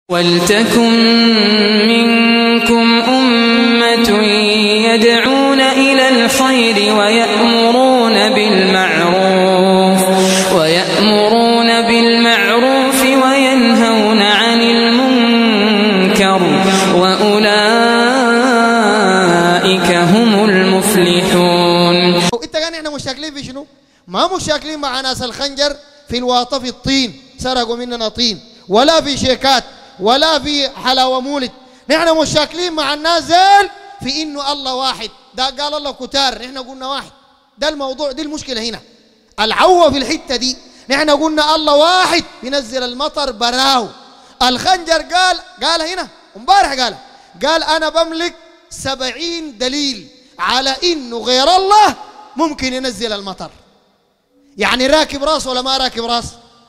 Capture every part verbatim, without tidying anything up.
ولتكن منكم أمة يدعون إلى الخير ويأمرون بالمعروف ويأمرون بالمعروف وينهون عن المنكر وأولئك هم المفلحون. انت قال احنا مشاكلين في شنو؟ ما مشاكلين مع ناس الخنجر في الواطة في الطين سرقوا مننا طين، ولا في شيكات، ولا في حلاوة مولد. نحن مشاكلين مع الناس زال في انه الله واحد. ده قال الله كتار، نحن قلنا واحد. ده الموضوع، دي المشكلة هنا العوة في الحتة دي. نحن قلنا الله واحد بينزل المطر براو. الخنجر قال قال هنا امبارح قال قال انا بملك سبعين دليل على انه غير الله ممكن ينزل المطر. يعني راكب راس ولا ما راكب راس؟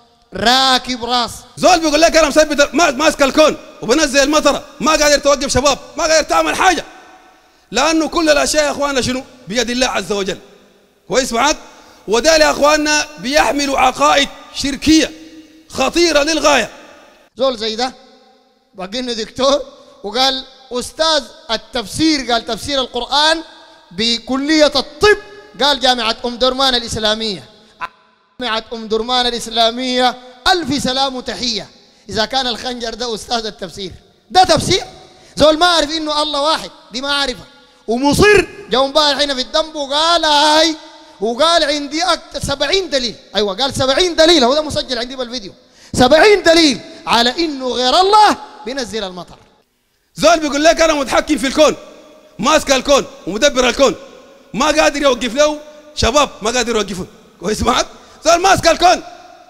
راكب راس. زول بيقول لك انا مثبت ماسك الكون وبنزل المطره، ما قادر توقف شباب، ما قادر تعمل حاجه، لانه كل الاشياء يا اخواننا شنو؟ بيد الله عز وجل. كويس معك؟ وده يا اخواننا بيحملوا عقائد شركيه خطيره للغايه. زول زي ده بقى انه دكتور وقال استاذ التفسير، قال تفسير القران بكليه الطب، قال جامعه ام درمان الاسلاميه. جامعة أم درمان الإسلامية ألف سلام وتحية. إذا كان الخنجر ده أستاذ التفسير، ده تفسير؟ زول ما عارف إنه الله واحد، دي ما عارفها ومصر. جاء امبارح هنا في الدنب وقال هاي، وقال عندي أكتر سبعين دليل. أيوة قال سبعين دليل، هو ده مسجل عندي بالفيديو. سبعين دليل على إنه غير الله بينزل المطر. زول بيقول لك أنا متحكم في الكون، ماسك الكون ومدبر الكون، ما قادر يوقف له شباب، ما قادر يوقفه. كويس معك؟ زول ماسك الكون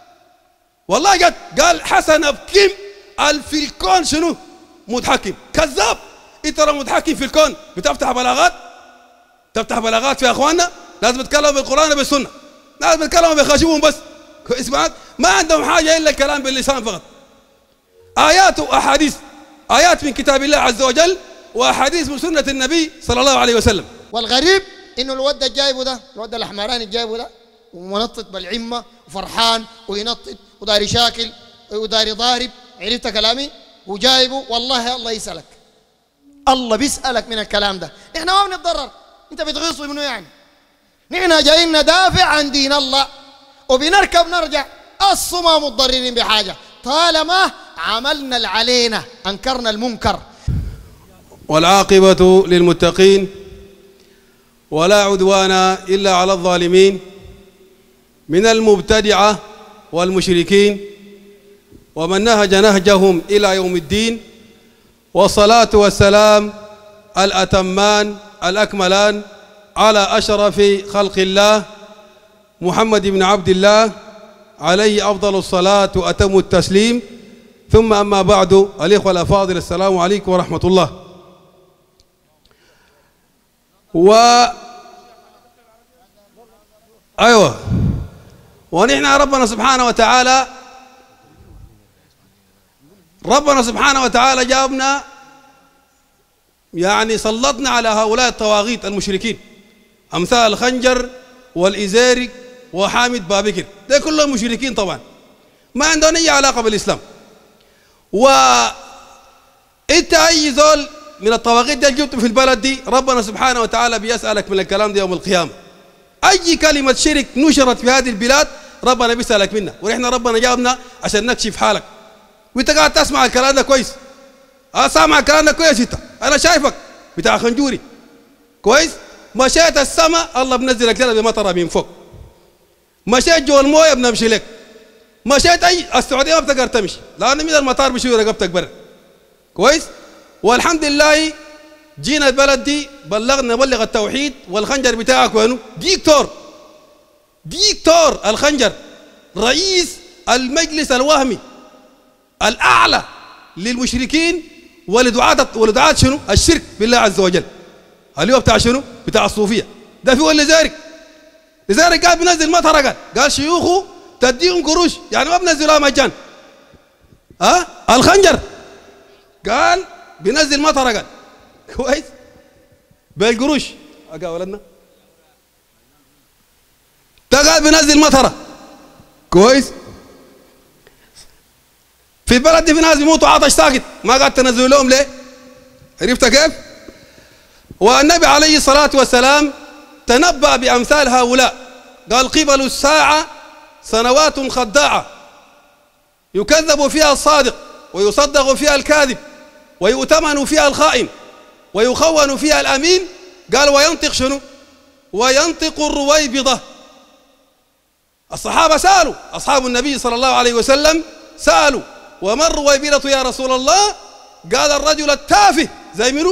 والله جد. قال حسن بكيم في الكون شنو؟ متحكم. كذاب. انت لو متحكم في الكون بتفتح بلاغات، تفتح بلاغات في اخواننا. لازم يتكلموا بالقران وبالسنه، لازم يتكلموا بخشبهم بس. كويس معك؟ ما عندهم حاجه الا الكلام باللسان فقط. ايات واحاديث، ايات من كتاب الله عز وجل واحاديث من سنه النبي صلى الله عليه وسلم. والغريب انه الود الجايبه ده، الود الاحمراني الجايبه ده ومنطط بالعمة وفرحان وينطط وداري شاكل وداري ضارب. عرفت كلامي؟ وجايبه. والله الله يسألك، الله بيسألك من الكلام ده. احنا ما بنتضرر، انت بتغيصوا منه يعني. نحن جايين ندافع عن دين الله وبنركب نرجع، اصلا ما متضررين بحاجة طالما عملنا اللي علينا، انكرنا المنكر. والعاقبة للمتقين ولا عدوان إلا على الظالمين من المبتدعة والمشركين ومن نهج نهجهم إلى يوم الدين. والصلاة والسلام الأتمان الأكملان على أشرف خلق الله محمد بن عبد الله عليه أفضل الصلاة وأتم التسليم. ثم أما بعد، الإخوة الأفاضل، السلام عليكم ورحمة الله. و أيوة ونحن ربنا سبحانه وتعالى ربنا سبحانه وتعالى جابنا، يعني سلطنا على هؤلاء الطواغيت المشركين أمثال الخنجر والإزاري وحامد بابكر. ده كلهم مشركين طبعا، ما عندهم أي علاقة بالإسلام. وإنت أي زول من الطواغيت دي جبته في البلد دي، ربنا سبحانه وتعالى بيسألك من الكلام ده يوم القيامة. أي كلمة شرك نشرت في هذه البلاد ربنا بيسألك منها، ونحن ربنا جابنا عشان نكشف حالك. وانت قاعد تسمع الكلام ده كويس، اه سامع الكلام ده كويس. انت انا شايفك بتاع خنجوري كويس. مشيت السماء الله بنزلك كده بمطره من فوق، مشيت جوا المويه بنمشي لك، مشيت اي السعوديه ما بتقدر تمشي لان من المطار بيشوي رقبتك برا. كويس. والحمد لله جينا البلد دي بلغنا نبلغ التوحيد. والخنجر بتاعك وينه؟ ديكتور ديكتور الخنجر رئيس المجلس الوهمي الأعلى للمشركين ولدعاة ولدعاة شنو؟ الشرك بالله عز وجل. اللي هو بتاع شنو؟ بتاع الصوفية. ده في ولا لذلك لذلك قال بنزل مطر. قال قال شيوخه تديهم قروش، يعني ما بنزلها مجان. ها؟ أه؟ الخنجر قال بنزل مطر. قال كويس بالقروش. قال ولدنا ده قال بنزل مطره. كويس. في البلد دي في ناس بيموتوا عطش ساكت، ما قاعد تنزلوا لهم ليه؟ عرفت كيف؟ والنبي عليه الصلاة والسلام تنبأ بأمثال هؤلاء، قال قبل الساعة سنوات خداعة يكذب فيها الصادق ويصدق فيها الكاذب ويؤتمن فيها الخائن ويخون فيها الأمين. قال وينطق شنو؟ وينطق الرويبضة. الصحابة سألوا، أصحاب النبي صلى الله عليه وسلم سألوا وما الرويبضة يا رسول الله؟ قال الرجل التافه زي منو؟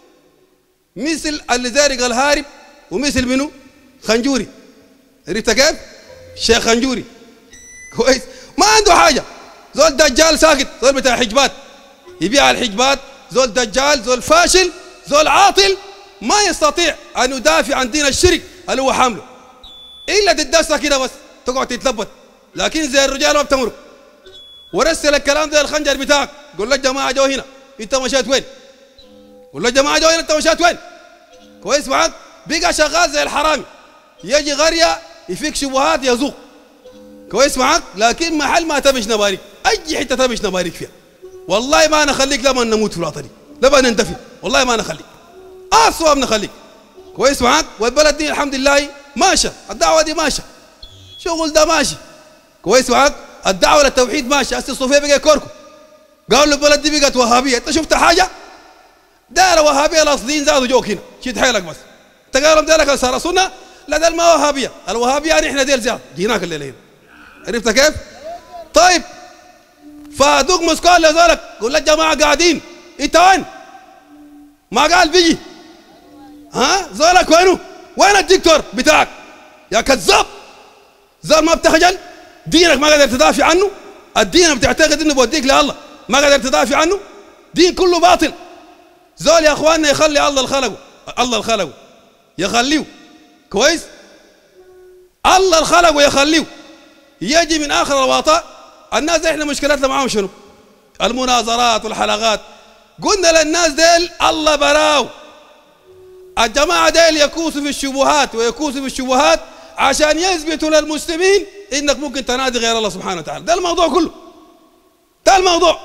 مثل اللي زارق الهارب ومثل منو؟ خنجوري. عرفت كيف؟ الشيخ خنجوري كويس، ما عنده حاجة، زول دجال ساكت، زول بتاع حجبات يبيع الحجبات، زول دجال، زول فاشل، زول عاطل ما يستطيع أن يدافع عن دين الشرك اللي هو حامله إلا تدسها كده بس تقعد تتلبط، لكن زي الرجال ما بتمرق. ورسل الكلام ده الخنجر بتاعك، قول له جماعة جو هنا أنت مشيت وين؟ قول له جماعة جو هنا أنت مشيت وين؟ كويس معك؟ بقى شغال زي الحرامي، يجي قرية يفيك شبهات يزوق. كويس معك؟ لكن محل ما تمش نبارك، أي حتة تمش نبارك فيها. والله ما نخليك لما نموت في الوطني، لما ننتفي، والله ما نخليك. أصوى نخليك. كويس معك؟ والبلد دي الحمد لله ماشى، الدعوة دي ماشى. شغل ده ماشي. كويس معك؟ الدعوة للتوحيد ماشي، هسه الصوفية بقى كوركو. قالوا البلد دي بقت وهابية، أنت شفت حاجة؟ دار وهابية الأصليين زادوا جوك هنا، شيد حيلك بس. أنت قالوا ديلك صار سنة؟ لا ده ما وهابية، الوهابية يعني إحنا ديل زاد، جيناك الليلة هنا. عرفت كيف؟ طيب فادوق مسكال لزولك، قول لك جماعة قاعدين، أنت وين؟ ما قال بيجي. ها؟ زولك وينه؟ وين الدكتور بتاعك؟ يا كذاب. زول ما بتخجل؟ دينك ما قادر تدافع عنه؟ الدين بتعتقد انه بوديك لله، ما قادر تدافع عنه؟ دين كله باطل. زول يا اخواننا يخلي الله الخلقه، الله الخلقه يخليه. كويس؟ الله الخلقه يخليه. يجي من اخر الواطة الناس احنا مشكلتنا معاهم شنو؟ المناظرات والحلقات. قلنا للناس ديل الله براو. الجماعة ديل يكوسوا في الشبهات ويكوسوا في الشبهات عشان يثبتوا للمسلمين انك ممكن تنادي غير الله سبحانه وتعالى. ده الموضوع كله، ده الموضوع.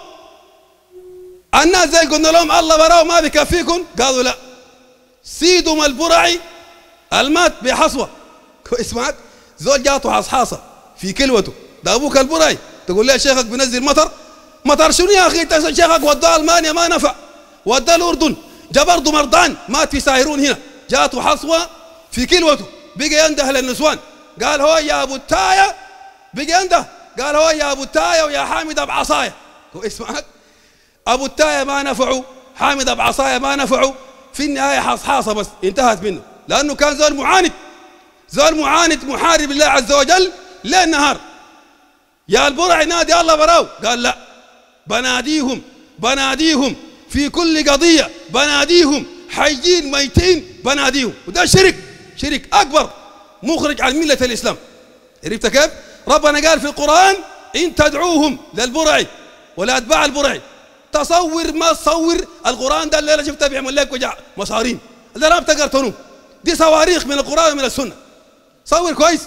الناس زي قلنا لهم الله براو ما بكفيكم، قالوا لا، سيدهم البرعي المات بحصوه. كويس معك؟ زول جاته حصحاصه في كلوته، ده ابوك البرعي، تقول لي شيخك بينزل مطر؟ مطر شنو يا اخي؟ انت شيخك وداه المانيا ما نفع، وداه الاردن، جا برضه مرضان مات في سايرون هنا، جاته حصوه في كلوته، بقى ينده للنسوان، قال هو يا ابو التايه، بقى ينده، قال هو يا ابو التايه ويا حامد ابو عصايه. كويس معك؟ ابو التايه ما نفعوا، حامد ابو عصايه ما نفعوا، في النهايه حصحاصه بس انتهت منه، لانه كان زول معاند، زول معاند محارب الله عز وجل ليل نهار. يا البرع نادي الله براو، قال لا، بناديهم بناديهم في كل قضيه، بناديهم حيين ميتين بناديهم، وده شرك، شرك اكبر مخرج عن مله الاسلام. عرفت كيف؟ ربنا قال في القران ان تدعوهم للبرعي ولا اتباع البرعي. تصور ما تصور القران ده الليله شفتها بيعمل لك وجع مصارين، ده ما بتقرتنوا، دي صواريخ من القران ومن السنه. صور كويس.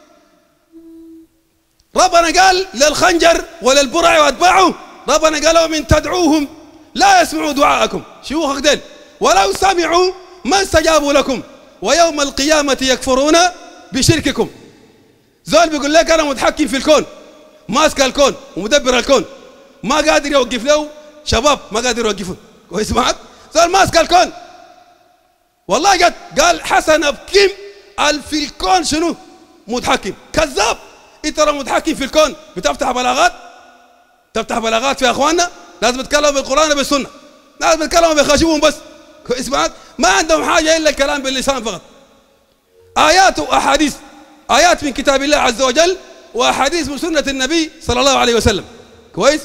ربنا قال للخنجر وللبرع واتباعه، ربنا قال لهم ان تدعوهم لا يسمعوا دعاءكم، شيوخك ديل، ولو سمعوا ما استجابوا لكم ويوم القيامة يكفرون بشرككم. زول بيقول لك انا متحكم في الكون، ماسك الكون ومدبر الكون، ما قادر يوقف له شباب، ما قادر يوقفون. كويس معك؟ زول ماسك الكون. والله قد قال حسن ابكيم في الكون شنو؟ متحكم. كذاب. انت لو متحكم في الكون بتفتح بلاغات؟ تفتح بلاغات في اخواننا؟ لازم يتكلموا بالقران وبالسنه، لازم يتكلموا بخشبهم بس. كويس معك؟ ما عندهم حاجه الا الكلام باللسان فقط. ايات واحاديث، ايات من كتاب الله عز وجل واحاديث من سنه النبي صلى الله عليه وسلم. كويس؟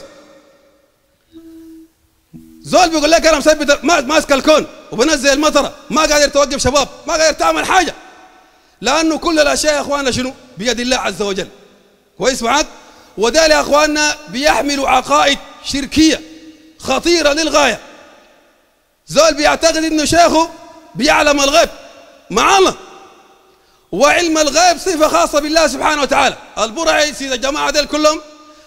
زول بيقول لك انا مثبت ماسك الكون وبنزل المطره، ما قادر توقف شباب، ما قادر تعمل حاجه، لانه كل الاشياء يا اخواننا شنو؟ بيد الله عز وجل. كويس معك؟ وده يا اخواننا بيحملوا عقائد شركيه خطيره للغايه. زول بيعتقد انه شيخه بيعلم الغيب مع الله، وعلم الغيب صفه خاصه بالله سبحانه وتعالى. البرعي سيد الجماعه ديل كلهم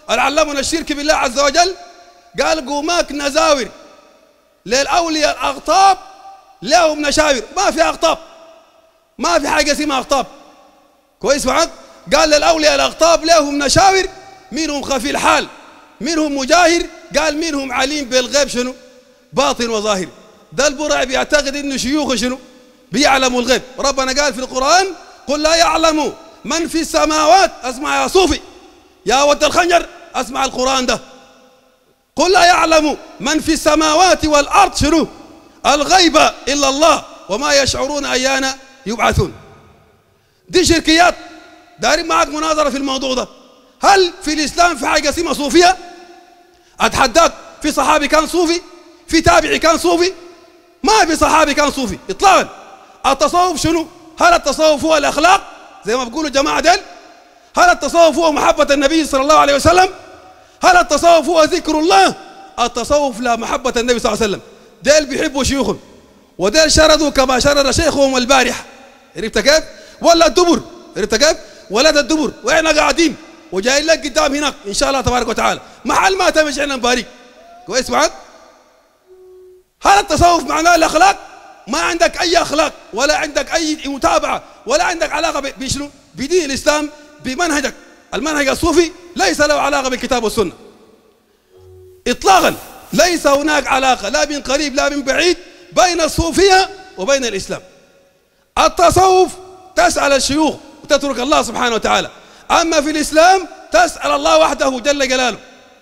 العلمنا الشرك بالله عز وجل قال قوماك نزاور للأولياء الأغطاب لهم نشاور. ما في أغطاب، ما في حاجة اسمها أغطاب. كويس معك؟ قال للأولياء الأغطاب لهم نشاور، منهم خفي الحال، منهم مجاهر، قال منهم عليم بالغيب شنو؟ باطن وظاهر. ده البرع بيعتقد انه شيوخ شنو؟ بيعلموا الغيب. ربنا قال في القرآن قل لا يعلم من في السماوات، اسمع يا صوفي يا ود الخنجر اسمع القرآن ده، قل لا يعلم من في السماوات والأرض شنو؟ الغيب إلا الله وما يشعرون أيانا يبعثون. دي شركيات. دارين معك مناظرة في الموضوع ده. هل في الإسلام في حاجة اسمها صوفية؟ أتحداك في صحابي كان صوفي؟ في تابعي كان صوفي؟ ما في صحابي كان صوفي إطلاقا. التصوف شنو؟ هل التصوف هو الأخلاق زي ما بيقولوا الجماعة ديل؟ هل التصوف هو محبة النبي صلى الله عليه وسلم؟ هل التصوف هو ذكر الله؟ التصوف لا محبة النبي صلى الله عليه وسلم. ديل بيحبوا شيوخهم وديل شردوا كما شرد شيخهم البارح. عرفت كيف؟ ولا الدبر. عرفت كيف؟ ولد الدبر واحنا قاعدين وجايين لك قدام هناك ان شاء الله تبارك وتعالى محل ما تمشي احنا نبارك. كويس معك؟ هل التصوف معناه الاخلاق؟ ما عندك اي اخلاق ولا عندك اي متابعه ولا عندك علاقه بشنو؟ بدين الاسلام بمنهجك. المنهج الصوفي ليس له علاقه بالكتاب والسنه اطلاقا. ليس هناك علاقه لا من قريب لا من بعيد بين الصوفيه وبين الاسلام. التصوف تسال الشيوخ وتترك الله سبحانه وتعالى، اما في الاسلام تسال الله وحده جل جلاله.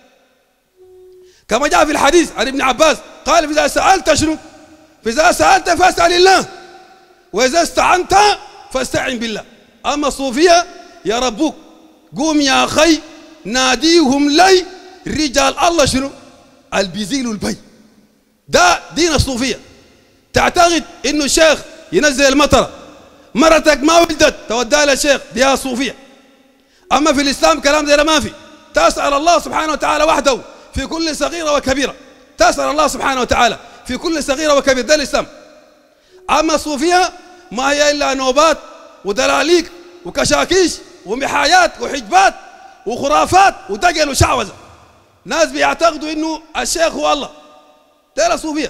كما جاء في الحديث عن ابن عباس قال فإذا سألت شنو؟ فإذا سألت فاسأل الله وإذا استعنت فاستعن بالله. أما الصوفية يا ربوك قوم يا أخي ناديهم لي رجال الله شنو؟ البيزيل البي. ده دين الصوفية. تعتقد إنه الشيخ ينزل المطر، مرتك ما ولدت توديها للشيخ دي صوفية. أما في الإسلام كلام زي ما في. تسأل الله سبحانه وتعالى وحده في كل صغيرة وكبيرة. تسأل الله سبحانه وتعالى في كل صغيرة وكبيرة. ده الإسلام. أما الصوفية ما هي إلا نوبات ودلاليك وكشاكيش ومحايات وحجبات وخرافات ودجل وشعوذة. ناس بيعتقدوا إنه الشيخ هو الله. ده الصوفية.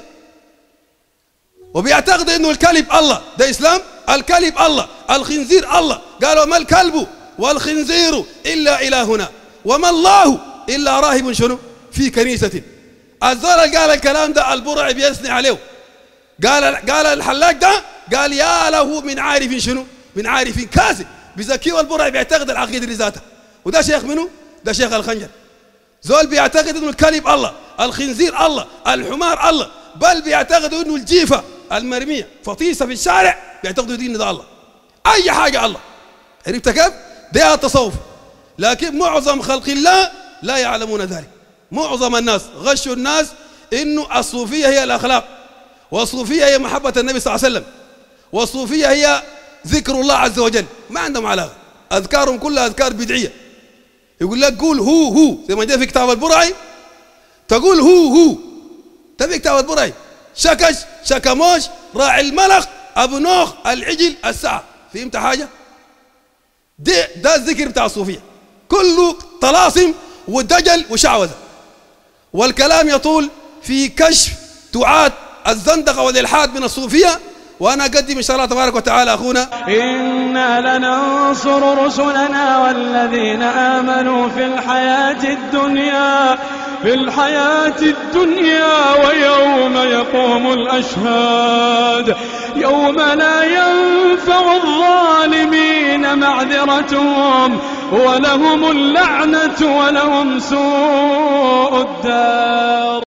وبيعتقد إنه الكلب الله. ده إسلام. الكلب الله، الخنزير الله. قالوا ما الكلب والخنزير إلا إلهنا وما الله إلا راهب شنو؟ في كنيسة. الزول قال الكلام ده البرع بيثني عليه. قال قال الحلاق ده قال يا له من عارف شنو؟ من عارف كاذب. بزكيه البرع بيعتقد العقيدة لذاته. وده شيخ منه؟ ده شيخ الخنجر. زول بيعتقد انه الكلب الله، الخنزير الله، الحمار الله، بل بيعتقد انه الجيفة المرمية فطيسة في الشارع بيعتقدوا دين ده الله. أي حاجة الله. عرفت كيف؟ ده التصوف. لكن معظم خلق الله لا يعلمون ذلك. معظم الناس غشوا الناس إنه الصوفية هي الأخلاق، والصوفية هي محبة النبي صلى الله عليه وسلم، والصوفية هي ذكر الله عز وجل. ما عندهم علاقة. أذكارهم كلها أذكار بدعية. يقول لك قول هو هو زي ما جاء في كتاب البرعي، تقول هو هو. تبي كتاب البرعي شكش شكموش راعي الملخ أبو نوخ العجل الساعة. فهمت حاجة؟ ده ده الذكر بتاع الصوفية كله طلاسم ودجل وشعوذة. والكلام يطول في كشف دعاة الزندقة والإلحاد من الصوفية، وأنا أقدم إن شاء الله تبارك وتعالى أخونا إنا لننصر رسلنا والذين آمنوا في الحياة الدنيا في الحياة الدنيا ويوم يقوم الأشهاد يوم لا ينفع الظالمين معذرتهم ولهم اللعنة ولهم سوء الدار.